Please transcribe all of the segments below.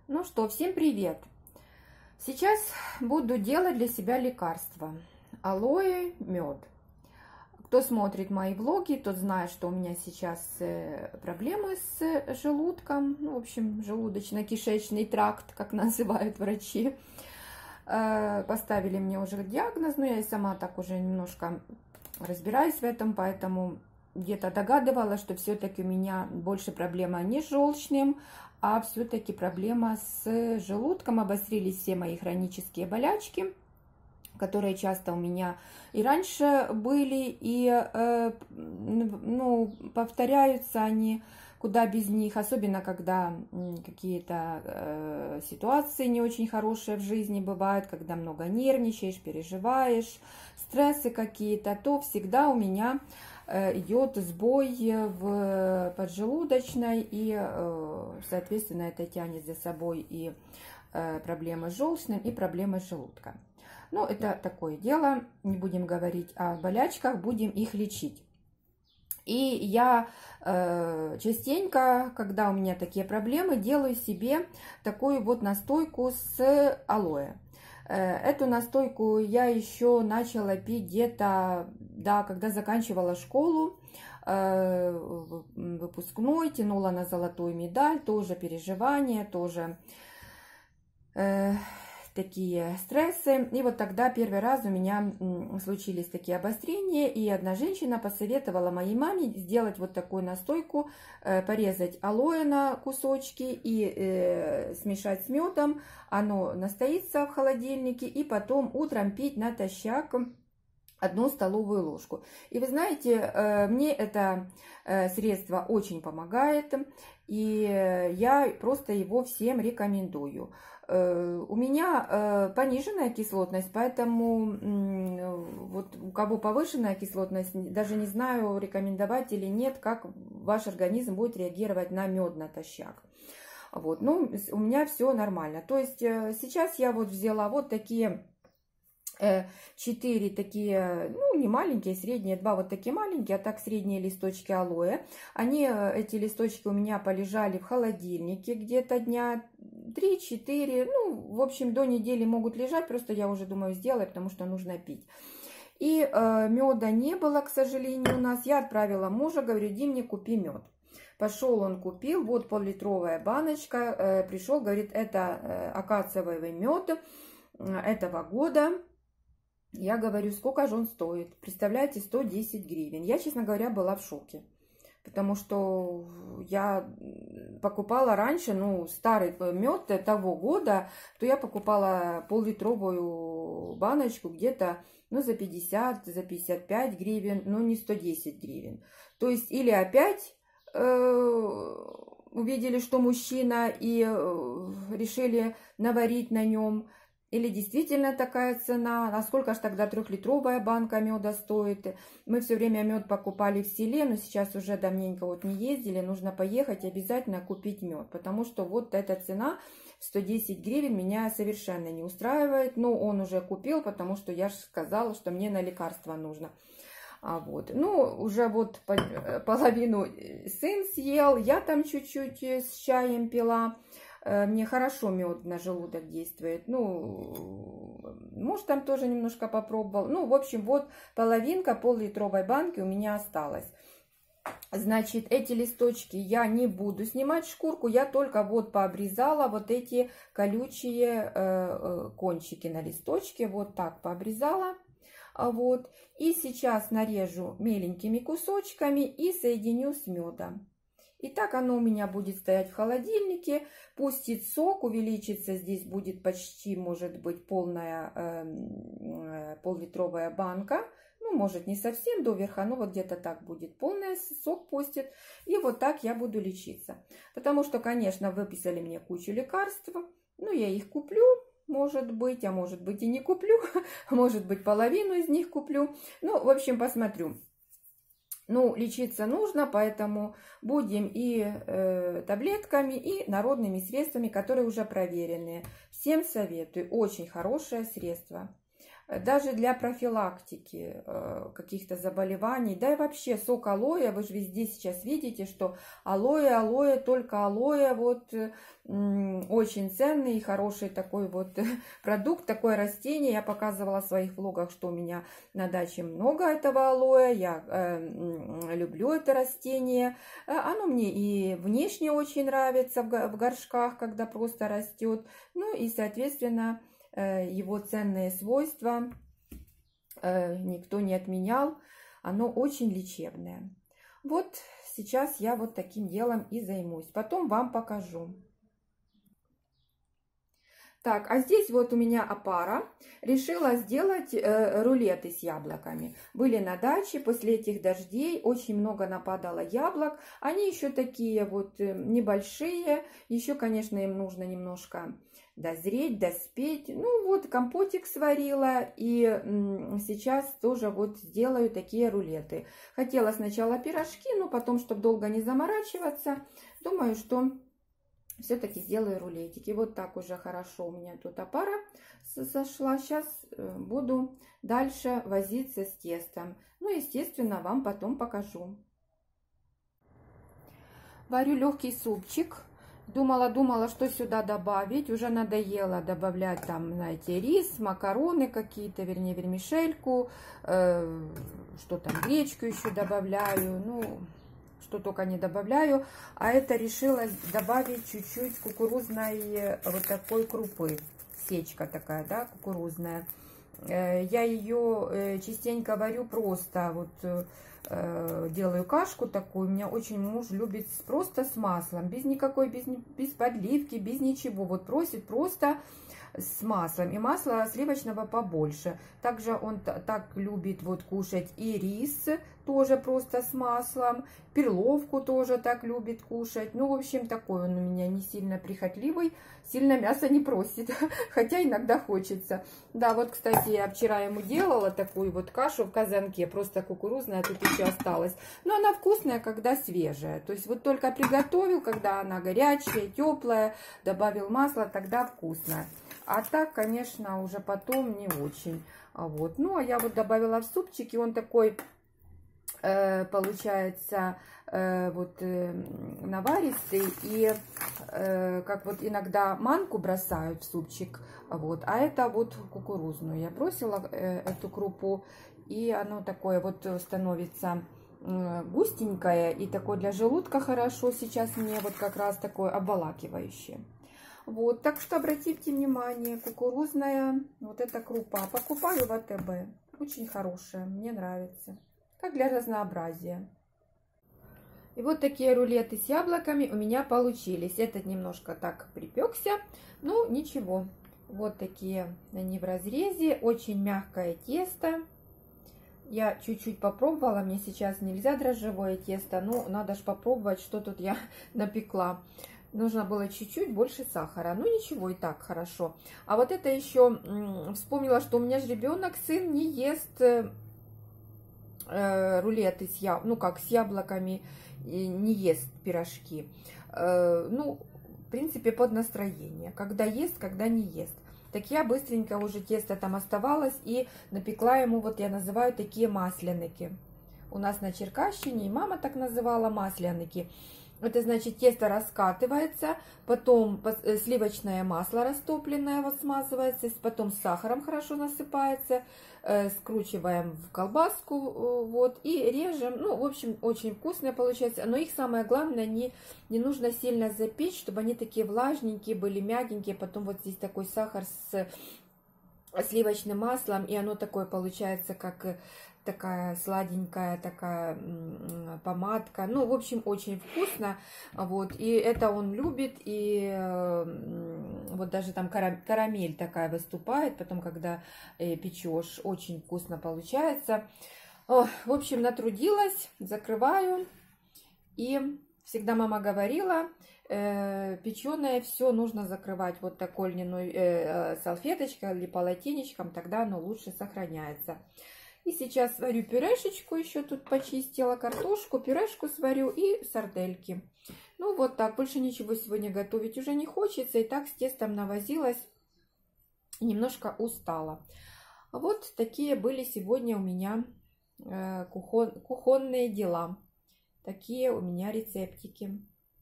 Ну что, всем привет! Сейчас буду делать для себя лекарство. Алоэ, мед. Кто смотрит мои влоги, тот знает, что у меня сейчас проблемы с желудком. Ну, в общем, желудочно-кишечный тракт, как называют врачи. Поставили мне уже диагноз, но я и сама так уже немножко разбираюсь в этом, поэтому где-то догадывалась, что все-таки у меня больше проблема не с желчным, а все-таки проблема с желудком. Обострились все мои хронические болячки, которые часто у меня и раньше были, и повторяются они куда без них, особенно когда какие-то ситуации не очень хорошие в жизни бывают, когда много нервничаешь, переживаешь, стрессы какие-то, то всегда у меня идет сбой в поджелудочной, и, соответственно, это тянет за собой и проблемы с желчным, и проблемы с желудком. Ну, это такое дело, не будем говорить о болячках, будем их лечить. И я частенько, когда у меня такие проблемы, делаю себе такую вот настойку с алоэ. Эту настойку я еще начала пить где-то, да, когда заканчивала школу, выпускной, тянула на золотую медаль, тоже переживания, тоже такие стрессы. И вот тогда первый раз у меня случились такие обострения, и одна женщина посоветовала моей маме сделать вот такую настойку, порезать алоэ на кусочки и смешать с медом. Оно настоится в холодильнике, и потом утром пить натощак 1 столовую ложку. И вы знаете, мне это средство очень помогает, и я просто его всем рекомендую. У меня пониженная кислотность, поэтому вот у кого повышенная кислотность, даже не знаю, рекомендовать или нет, как ваш организм будет реагировать на мед натощак. Вот, ну, у меня все нормально. То есть сейчас я вот взяла вот такие 4 такие, ну, не маленькие, средние, 2 вот такие маленькие, а так средние листочки алоэ. Эти листочки у меня полежали в холодильнике где-то дня 3-4, ну, в общем, до недели могут лежать, просто я уже думаю сделать, потому что нужно пить. И меда не было, к сожалению, у нас. Я отправила мужа, говорю: Дим, мне купи мед. Пошел он купил, вот пол-литровая баночка, пришел, говорит, это акациевый мед этого года. Я говорю, сколько же он стоит? Представляете, 110 гривен. Я, честно говоря, была в шоке. Потому что я покупала раньше, ну, старый мед того года, то я покупала пол-литровую баночку где-то, ну, за 50, за 55 гривен, ну, не 110 гривен. То есть, или опять увидели, что мужчина, и решили наварить на нем. Или действительно такая цена? А сколько же тогда 3-литровая банка меда стоит? Мы все время мед покупали в селе, но сейчас уже давненько вот не ездили. Нужно поехать и обязательно купить мед, потому что вот эта цена 110 гривен меня совершенно не устраивает. Но он уже купил, потому что я же сказала, что мне на лекарство нужно. Вот. Ну, уже вот половину сын съел, я там чуть-чуть с чаем пила. Мне хорошо мед на желудок действует. Ну, муж там тоже немножко попробовал. Ну, в общем, вот половинка пол-литровой банки у меня осталась. Значит, эти листочки я не буду снимать шкурку, я только вот пообрезала вот эти колючие кончики на листочке. Вот так пообрезала. Вот. И сейчас нарежу меленькими кусочками и соединю с медом. И так оно у меня будет стоять в холодильнике, пустит сок, увеличится, здесь будет почти, может быть, полная пол-литровая банка. Ну, может, не совсем до верха, но вот где-то так будет. Полный сок пустит. И вот так я буду лечиться. Потому что, конечно, выписали мне кучу лекарств. Ну, я их куплю, может быть, а может быть и не куплю. Может быть, половину из них куплю. Ну, в общем, посмотрю. Ну, лечиться нужно, поэтому будем и таблетками, и народными средствами, которые уже проверенные. Всем советую. Очень хорошее средство. даже для профилактики каких-то заболеваний, да и вообще сок алоэ, вы же везде сейчас видите, что алоэ, только алоэ, вот очень ценный и хороший такой вот продукт, такое растение. Я показывала в своих влогах, что у меня на даче много этого алоэ, я люблю это растение, оно мне и внешне очень нравится в горшках, когда просто растет, ну и соответственно его ценные свойства никто не отменял, оно очень лечебное. Вот сейчас я вот таким делом и займусь, потом вам покажу. Так, а здесь вот у меня опара. Решила сделать рулеты с яблоками. Были на даче, после этих дождей очень много нападало яблок. Они еще такие вот небольшие. Еще, конечно, им нужно немножко дозреть, доспеть. Ну вот, компотик сварила. И сейчас тоже вот сделаю такие рулеты. Хотела сначала пирожки, но потом, чтобы долго не заморачиваться, думаю, что все-таки сделаю рулетики. Вот так уже хорошо у меня тут опара сошла. Сейчас буду дальше возиться с тестом. Ну, естественно, вам потом покажу. Варю легкий супчик. Думала, что сюда добавить. Уже надоело добавлять там, знаете, рис, макароны какие-то, вернее, вермишельку. Что там, гречку еще добавляю. Ну, что только не добавляю, а это решила добавить чуть-чуть кукурузной вот такой крупы, сечка такая, да, кукурузная. Я ее частенько варю просто, вот делаю кашку такую, у меня очень муж любит просто с маслом, без никакой, без подливки, без ничего, вот просит просто с маслом, и масла сливочного побольше. Также он так любит вот кушать и рис, тоже просто с маслом, перловку тоже так любит кушать. Ну, в общем, такой он у меня не сильно прихотливый, сильно мясо не просит, хотя иногда хочется. Да, вот, кстати, я вчера ему делала такую вот кашу в казанке, просто кукурузная, тут еще осталась. Но она вкусная, когда свежая. То есть вот только приготовил, когда она горячая, теплая, добавил масло, тогда вкусно. А так, конечно, уже потом не очень. Вот. Ну, а я вот добавила в супчик, и он такой получается вот наваристый. И как вот иногда манку бросают в супчик, вот, а это вот кукурузную. Я бросила эту крупу, и оно такое вот становится густенькое, и такое для желудка хорошо. Сейчас мне вот как раз такое обволакивающее. Вот, так что обратите внимание, кукурузная, вот эта крупа. Покупаю в АТБ. Очень хорошая, мне нравится. Как для разнообразия. И вот такие рулеты с яблоками у меня получились. Этот немножко так припекся, ну ничего. Вот такие они в разрезе. Очень мягкое тесто. Я чуть-чуть попробовала, мне сейчас нельзя дрожжевое тесто, но надо же попробовать, что тут я напекла. Нужно было чуть-чуть больше сахара. Ну ничего, и так хорошо. А вот это еще вспомнила, что у меня же ребенок, сын, не ест рулеты с с яблоками, не ест пирожки. Ну, в принципе, под настроение. Когда ест, когда не ест. Так я быстренько уже тесто там оставалось и напекла ему, вот я называю такие масляники. У нас на Черкащине и мама так называла масляники. Это значит, тесто раскатывается, потом сливочное масло растопленное вот смазывается, потом с сахаром хорошо насыпается, скручиваем в колбаску вот и режем. Ну, в общем, очень вкусное получается. Но их самое главное, не нужно сильно запечь, чтобы они такие влажненькие были, мягенькие. Потом вот здесь такой сахар с сливочным маслом, и оно такое получается, как такая сладенькая такая помадка. Ну, в общем, очень вкусно. Вот. И это он любит. И вот даже там карамель такая выступает. Потом, когда печешь, очень вкусно получается. В общем, натрудилась. Закрываю. И всегда мама говорила, печеное все нужно закрывать вот такой льняной салфеточкой или полотенечком. Тогда оно лучше сохраняется. И сейчас сварю пюрешечку, еще тут почистила картошку, пюрешку сварю и сардельки. Ну вот так, больше ничего сегодня готовить уже не хочется. И так с тестом навозилась и немножко устала. Вот такие были сегодня у меня кухонные дела. Такие у меня рецептики.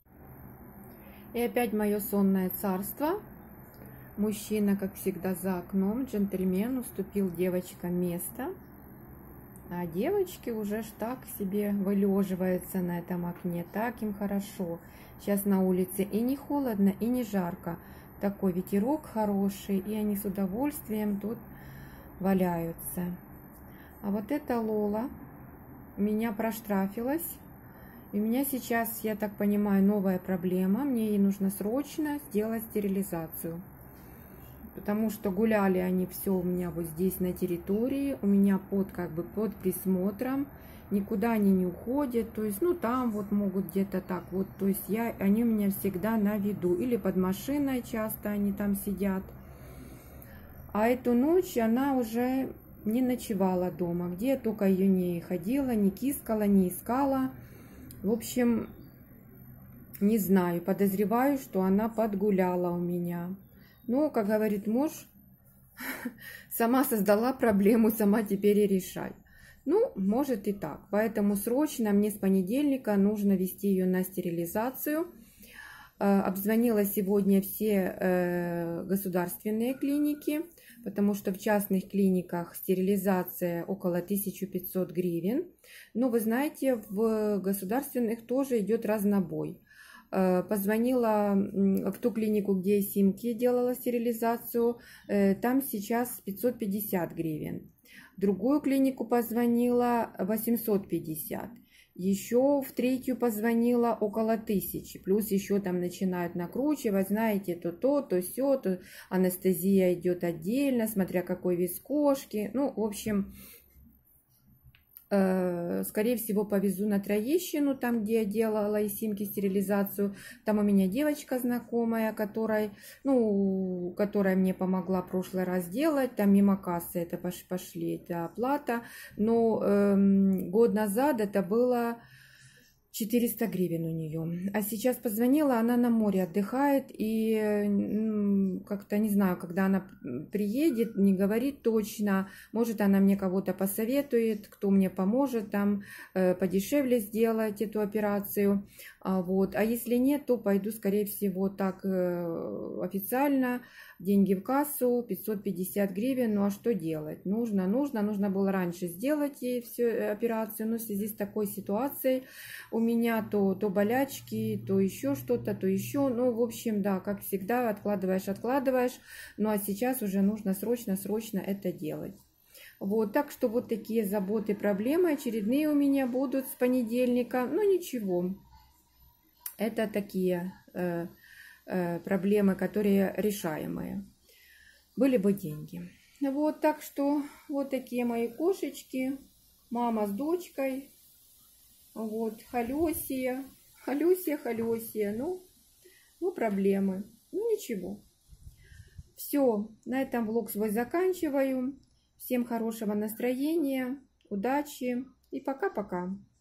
И опять мое сонное царство. Мужчина, как всегда, за окном. Джентльмен уступил девочкам место. А девочки уже ж так себе вылеживаются на этом окне. Так им хорошо. Сейчас на улице и не холодно, и не жарко. Такой ветерок хороший. И они с удовольствием тут валяются. А вот эта Лола меня проштрафилась. И у меня сейчас, я так понимаю, новая проблема. Мне ей нужно срочно сделать стерилизацию. Потому что гуляли они все у меня вот здесь на территории. У меня под присмотром. Никуда они не уходят. То есть, ну там вот могут где-то так вот. То есть они у меня всегда на виду. Или под машиной часто они там сидят. А эту ночь она уже не ночевала дома. Где я только ее не ходила, не кискала, не искала. В общем, не знаю. Подозреваю, что она подгуляла у меня. Но, как говорит муж, сама создала проблему, сама теперь и решай. Ну, может и так. Поэтому срочно мне с понедельника нужно вести ее на стерилизацию. Обзвонила сегодня все государственные клиники, потому что в частных клиниках стерилизация около 1500 гривен. Но вы знаете, в государственных тоже идет разнобой. Позвонила в ту клинику, где я Симки делала стерилизацию, там сейчас 550 гривен. В другую клинику позвонила 850. Еще в третью позвонила около 1000. Плюс еще там начинают накручивать, знаете, то сё, то анестезия идет отдельно, смотря какой вес кошки. Ну, в общем, скорее всего, повезу на Троещину, там, где я делала из Симки стерилизацию. Там у меня девочка знакомая, которая мне помогла в прошлый раз делать. Там мимо кассы это пошли, это оплата. Но год назад это было 400 гривен у нее. А сейчас позвонила, она на море отдыхает. И как-то не знаю, когда она приедет, не говорит точно. Может, она мне кого-то посоветует, кто мне поможет там подешевле сделать эту операцию. Вот. А если нет, то пойду, скорее всего, так официально. Деньги в кассу, 550 гривен. Ну а что делать? Нужно было раньше сделать ей всю операцию. Но в связи с такой ситуацией у меня то болячки, то еще что-то, то еще. Ну, в общем, да, как всегда, откладываешь. Ну а сейчас уже нужно срочно это делать. Вот, так что вот такие заботы, проблемы очередные у меня будут с понедельника. Но ничего. Это такие проблемы, которые решаемые. Были бы деньги. Вот, так что вот такие мои кошечки. Мама с дочкой. Вот, Халёсия. Ну, проблемы. Ну, ничего. Все, на этом влог свой заканчиваю. Всем хорошего настроения, удачи и пока-пока.